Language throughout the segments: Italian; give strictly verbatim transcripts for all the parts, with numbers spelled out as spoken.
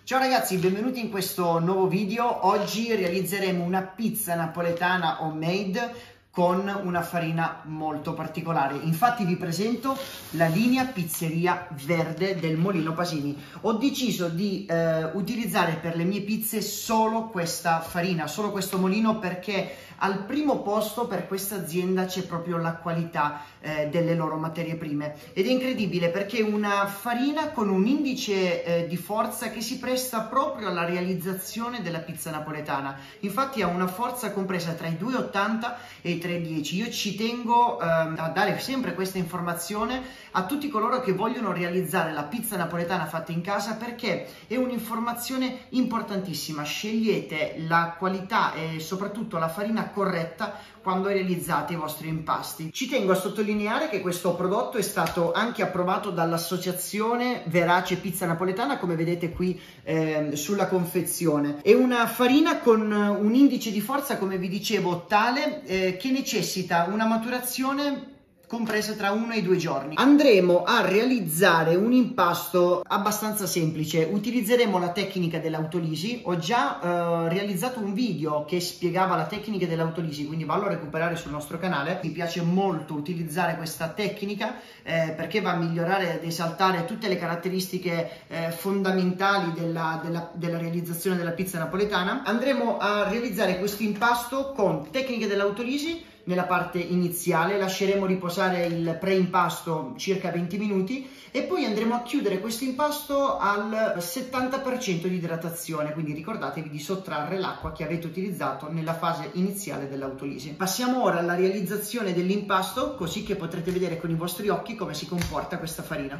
Ciao ragazzi, benvenuti in questo nuovo video. Oggi realizzeremo una pizza napoletana homemade con una farina molto particolare. Infatti vi presento la linea Pizzeria Verde del Molino Pasini. Ho deciso di eh, utilizzare per le mie pizze solo questa farina, solo questo molino, perché al primo posto per questa azienda c'è proprio la qualità eh, delle loro materie prime. Ed è incredibile perché è una farina con un indice eh, di forza che si presta proprio alla realizzazione della pizza napoletana. Infatti ha una forza compresa tra i due virgola ottanta e i tre virgola dieci. Io ci tengo eh, a dare sempre questa informazione a tutti coloro che vogliono realizzare la pizza napoletana fatta in casa, perché è un'informazione importantissima. Scegliete la qualità e soprattutto la farina corretta quando realizzate i vostri impasti. Ci tengo a sottolineare che questo prodotto è stato anche approvato dall'associazione Verace Pizza Napoletana, come vedete qui eh, sulla confezione. È una farina con un indice di forza, come vi dicevo, tale eh, che necessita una maturazione compresa tra uno e due giorni. Andremo a realizzare un impasto abbastanza semplice. Utilizzeremo la tecnica dell'autolisi. Ho già eh, realizzato un video che spiegava la tecnica dell'autolisi, quindi vallo a recuperare sul nostro canale. Mi piace molto utilizzare questa tecnica eh, perché va a migliorare ed esaltare tutte le caratteristiche eh, fondamentali della, della, della realizzazione della pizza napoletana. Andremo a realizzare questo impasto con tecnica dell'autolisi. Nella parte iniziale lasceremo riposare il pre-impasto circa venti minuti e poi andremo a chiudere questo impasto al settanta per cento di idratazione, quindi ricordatevi di sottrarre l'acqua che avete utilizzato nella fase iniziale dell'autolisi. Passiamo ora alla realizzazione dell'impasto, così che potrete vedere con i vostri occhi come si comporta questa farina.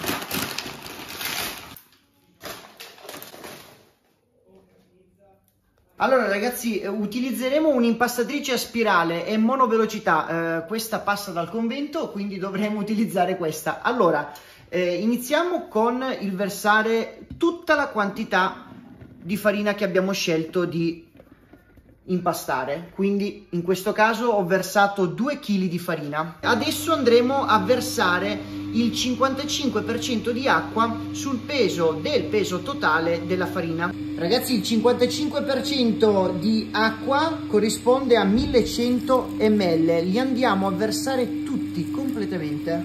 Allora ragazzi, utilizzeremo un'impastatrice a spirale e monovelocità, eh, questa passa dal convento, quindi dovremo utilizzare questa. Allora, eh, iniziamo con il versare tutta la quantità di farina che abbiamo scelto di impastare, quindi in questo caso ho versato due chili di farina. Adesso andremo a versare il cinquantacinque per cento di acqua sul peso del peso totale della farina. Ragazzi, il cinquantacinque per cento di acqua corrisponde a millecento millilitri. Li andiamo a versare tutti completamente.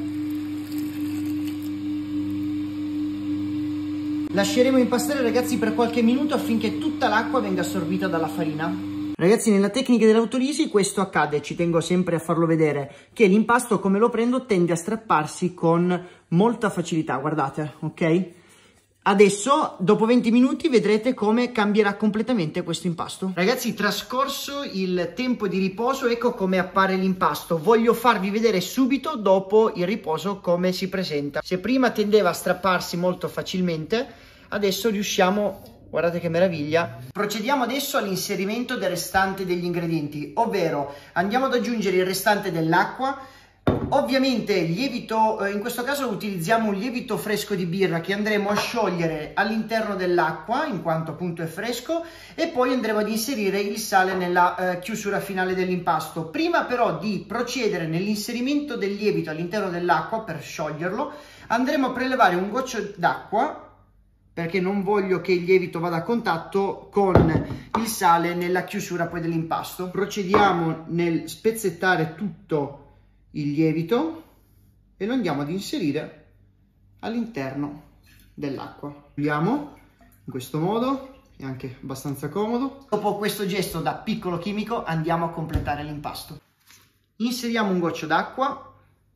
Lasceremo impastare ragazzi per qualche minuto affinché tutta l'acqua venga assorbita dalla farina. Ragazzi, nella tecnica dell'autolisi questo accade, ci tengo sempre a farlo vedere, che l'impasto come lo prendo tende a strapparsi con molta facilità, guardate, ok? Adesso, dopo venti minuti, vedrete come cambierà completamente questo impasto. Ragazzi, trascorso il tempo di riposo, ecco come appare l'impasto. Voglio farvi vedere subito, dopo il riposo, come si presenta. Se prima tendeva a strapparsi molto facilmente, adesso riusciamo... Guardate che meraviglia. Procediamo adesso all'inserimento del restante degli ingredienti, ovvero andiamo ad aggiungere il restante dell'acqua. Ovviamente lievito, in questo caso utilizziamo un lievito fresco di birra che andremo a sciogliere all'interno dell'acqua in quanto appunto è fresco, e poi andremo ad inserire il sale nella eh, chiusura finale dell'impasto. Prima però di procedere nell'inserimento del lievito all'interno dell'acqua per scioglierlo, andremo a prelevare un goccio d'acqua, perché non voglio che il lievito vada a contatto con il sale nella chiusura poi dell'impasto. Procediamo nel spezzettare tutto il lievito e lo andiamo ad inserire all'interno dell'acqua. Chiudiamo in questo modo, è anche abbastanza comodo. Dopo questo gesto da piccolo chimico andiamo a completare l'impasto. Inseriamo un goccio d'acqua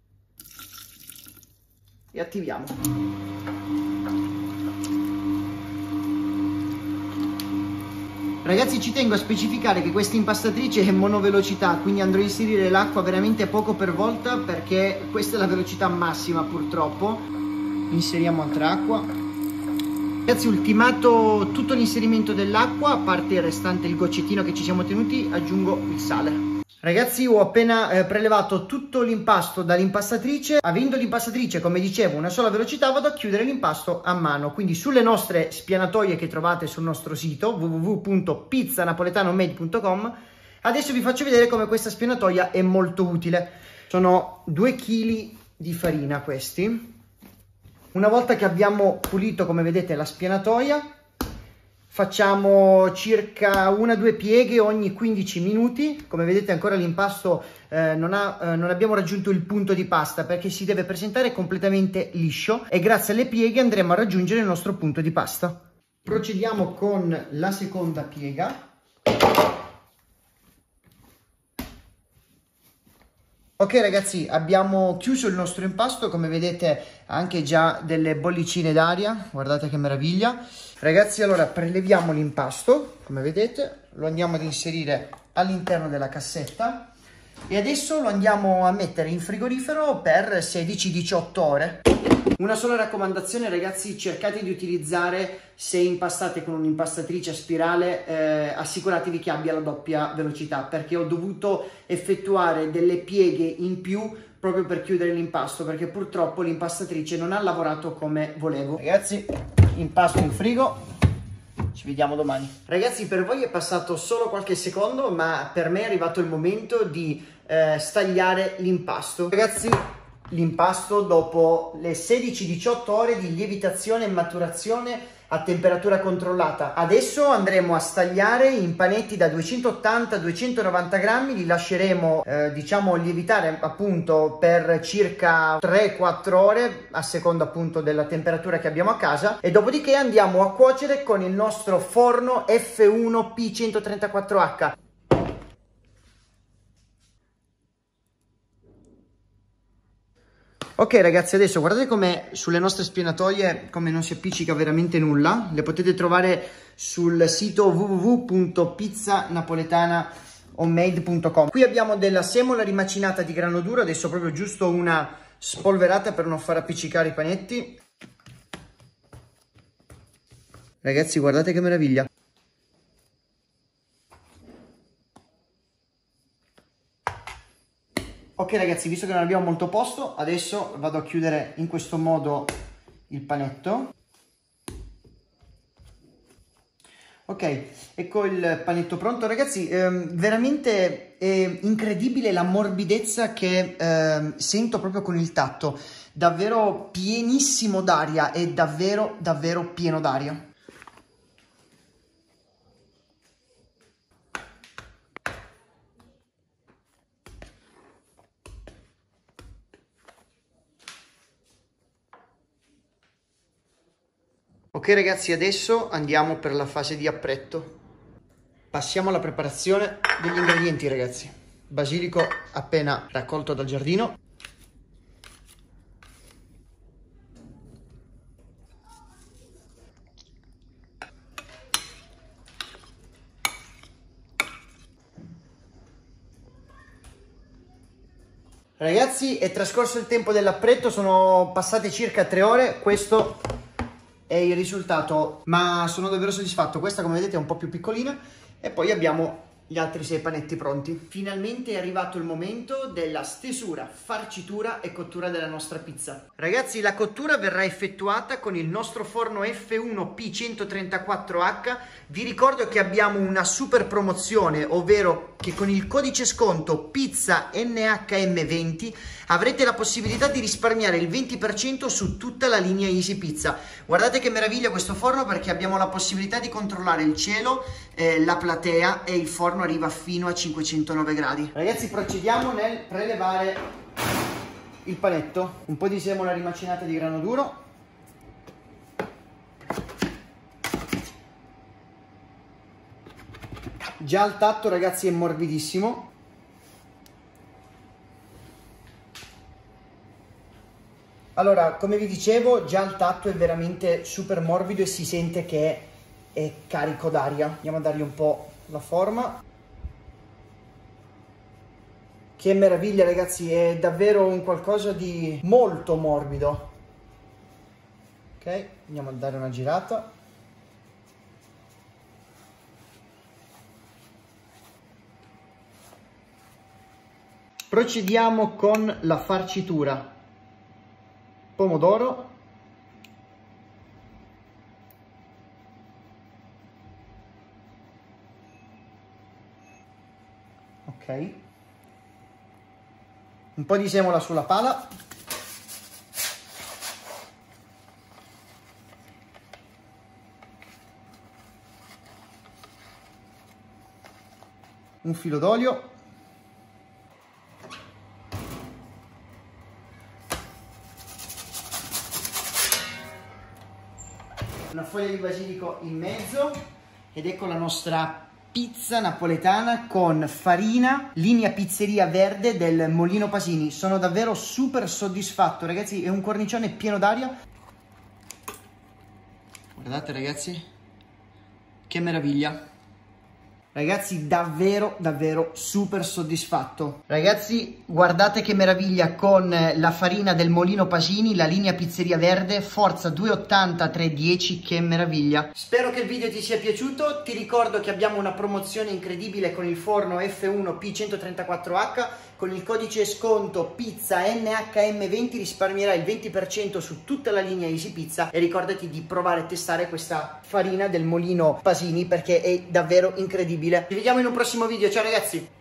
e attiviamo. Ragazzi, ci tengo a specificare che questa impastatrice è monovelocità, quindi andrò a inserire l'acqua veramente poco per volta perché questa è la velocità massima purtroppo. Inseriamo altra acqua. Ragazzi, ultimato tutto l'inserimento dell'acqua, a parte il restante, il goccettino che ci siamo tenuti, aggiungo il sale. Ragazzi, ho appena eh, prelevato tutto l'impasto dall'impastatrice. Avendo l'impastatrice, come dicevo, una sola velocità, vado a chiudere l'impasto a mano. Quindi sulle nostre spianatoie che trovate sul nostro sito w w w punto pizza napoletana homemade punto com, adesso vi faccio vedere come questa spianatoia è molto utile. Sono due chili di farina questi. Una volta che abbiamo pulito, come vedete, la spianatoia, Facciamo circa una o due pieghe ogni quindici minuti. Come vedete ancora l'impasto eh, non, ha, eh, non abbiamo raggiunto il punto di pasta perché si deve presentare completamente liscio e grazie alle pieghe andremo a raggiungere il nostro punto di pasta. Procediamo con la seconda piega. Ok ragazzi, abbiamo chiuso il nostro impasto, come vedete anche già delle bollicine d'aria, guardate che meraviglia. Ragazzi, allora preleviamo l'impasto, come vedete, lo andiamo ad inserire all'interno della cassetta e adesso lo andiamo a mettere in frigorifero per sedici diciotto ore. Una sola raccomandazione ragazzi, cercate di utilizzare, se impastate con un'impastatrice a spirale, eh, assicuratevi che abbia la doppia velocità, perché ho dovuto effettuare delle pieghe in più proprio per chiudere l'impasto, perché purtroppo l'impastatrice non ha lavorato come volevo. Ragazzi, impasto in frigo, ci vediamo domani. Ragazzi, per voi è passato solo qualche secondo, ma per me è arrivato il momento di eh, stagliare l'impasto. Ragazzi, l'impasto dopo le sedici diciotto ore di lievitazione e maturazione a temperatura controllata. Adesso andremo a stagliare in panetti da duecentottanta a duecentonovanta grammi, li lasceremo eh, diciamo lievitare appunto per circa tre quattro ore a seconda appunto della temperatura che abbiamo a casa e dopodiché andiamo a cuocere con il nostro forno F uno P centotrentaquattro H. Ok ragazzi, adesso guardate come sulle nostre spianatoie come non si appiccica veramente nulla. Le potete trovare sul sito w w w punto pizza napoletana homemade punto com. Qui abbiamo della semola rimacinata di grano duro, adesso proprio giusto una spolverata per non far appiccicare i panetti. Ragazzi, guardate che meraviglia. Ok ragazzi, visto che non abbiamo molto posto, adesso vado a chiudere in questo modo il panetto. Ok, ecco il panetto pronto. Ragazzi, ehm, veramente è incredibile la morbidezza che ehm, sento proprio con il tatto. Davvero pienissimo d'aria, è davvero davvero pieno d'aria. Ok ragazzi, adesso andiamo per la fase di appretto. Passiamo alla preparazione degli ingredienti ragazzi. Basilico appena raccolto dal giardino. Ragazzi, è trascorso il tempo dell'appretto, sono passate circa tre ore, questo è il risultato, ma sono davvero soddisfatto. Questa come vedete è un po' più piccolina e poi abbiamo gli altri sei panetti pronti. Finalmente è arrivato il momento della stesura, farcitura e cottura della nostra pizza. Ragazzi, la cottura verrà effettuata con il nostro forno F uno P centotrentaquattro H. Vi ricordo che abbiamo una super promozione, ovvero che con il codice sconto pizza N H M venti avrete la possibilità di risparmiare il venti per cento su tutta la linea Easy Pizza. Guardate che meraviglia questo forno, perché abbiamo la possibilità di controllare il cielo, eh, la platea, e il forno arriva fino a cinquecentonove gradi. Ragazzi, procediamo nel prelevare il panetto. Un po' di semola rimacinata di grano duro. Già al tatto ragazzi è morbidissimo. Allora, come vi dicevo, già al tatto è veramente super morbido e si sente che è carico d'aria. Andiamo a dargli un po' la forma. Che meraviglia ragazzi, è davvero un qualcosa di molto morbido. Ok, andiamo a dare una girata. Procediamo con la farcitura. Pomodoro, ok, un po' di semola sulla pala, un filo d'olio, una foglia di basilico in mezzo ed ecco la nostra pizza napoletana con farina linea pizzeria verde del Molino Pasini. Sono davvero super soddisfatto, ragazzi, è un cornicione pieno d'aria. Guardate ragazzi, che meraviglia. Ragazzi, davvero, davvero super soddisfatto. Ragazzi, guardate che meraviglia con la farina del Molino Pasini, la linea pizzeria verde, forza due ottanta tre dieci, che meraviglia. Spero che il video ti sia piaciuto. Ti ricordo che abbiamo una promozione incredibile con il forno F uno P centotrentaquattro H. Con il codice sconto pizza N H M venti risparmierai il venti per cento su tutta la linea Easy Pizza e ricordati di provare e testare questa farina del Molino Pasini perché è davvero incredibile. Ci vediamo in un prossimo video, ciao ragazzi!